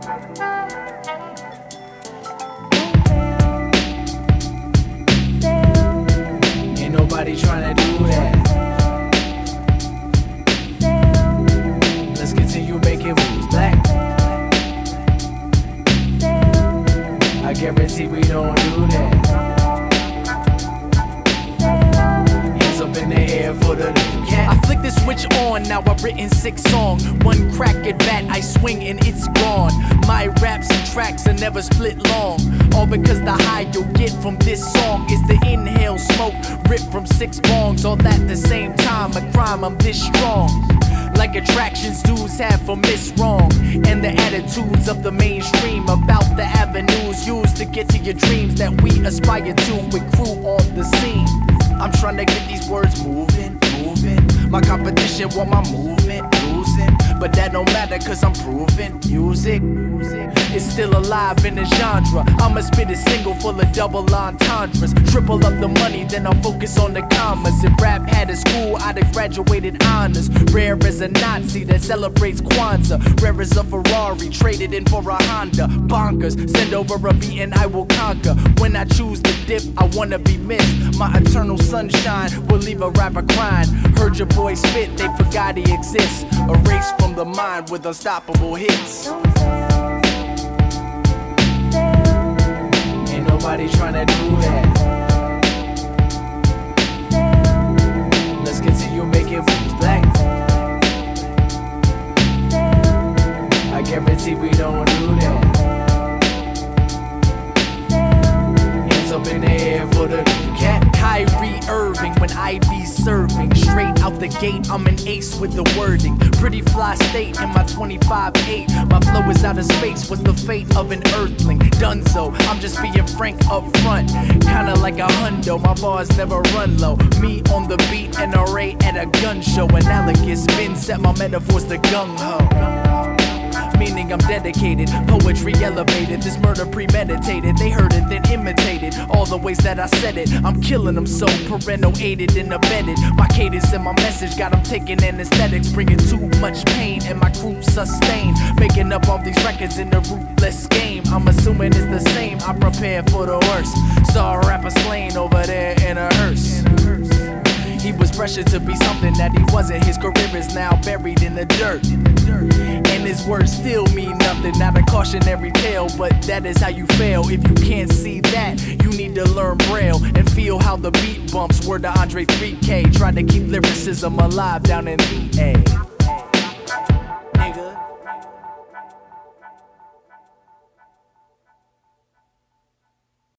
Ain't nobody tryna do that. Let's continue making moves black. I guarantee we don't do that. Hands up in the air for the new cat. I flick the switch on, now I've written 6 songs. One crack at bat, I swing and it's gone. My raps and tracks are never split long. All because the high you'll get from this song is the inhale smoke ripped from 6 bongs. All at the same time, a crime, I'm this strong. Like attractions dudes have for Miss Wrong, and the attitudes of the mainstream about the avenues used to get to your dreams that we aspire to with crew on the scene. I'm trying to get these words moving, moving. My competition want my movement losing, but that don't matter cause I'm proving music is still alive in the genre. I'ma spit a single full of double entendres, triple up the money, then I'll focus on the commas. If rap had a school, I'd have graduated honors. Rare as a Nazi that celebrates Kwanzaa, rare as a Ferrari traded in for a Honda. Bonkers, send over a beat and I will conquer. When I choose to dip, I wanna be missed. My eternal sunshine will leave a rapper crying. Heard your boy spit, they forgot he exists. Erased from the mind with unstoppable hits. Ain't nobody tryna do that. Let's continue making moves black. I guarantee we don't do that. Hands up in the air for the new cat. Kyrie Irving when I be serving. Straight out the gate, I'm an ace with the wording. Pretty fly state in my 25-8. My flow is out of space, what's the fate of an earthling? Dunzo, I'm just being frank up front. Kinda like a hundo, my bars never run low. Me on the beat, NRA at a gun show. Analogous spin, set my metaphors to gung-ho. Meaning I'm dedicated, poetry elevated, this murder premeditated. They heard it, then imitated all the ways that I said it. I'm killing them so parental aided and abetted. My cadence and my message got them taking anesthetics, bringing too much pain and my crew sustained. Making up all these records in the ruthless game. I'm assuming it's the same, I prepare for the worst. Saw a rapper slain over there in a hearse. He was pressured to be something that he wasn't. His career is now buried in the dirt, and his words still mean nothing. Not a cautionary tale, but that is how you fail. If you can't see that, you need to learn Braille and feel how the beat bumps. Word to Andre 3K, tried to keep lyricism alive down in VA.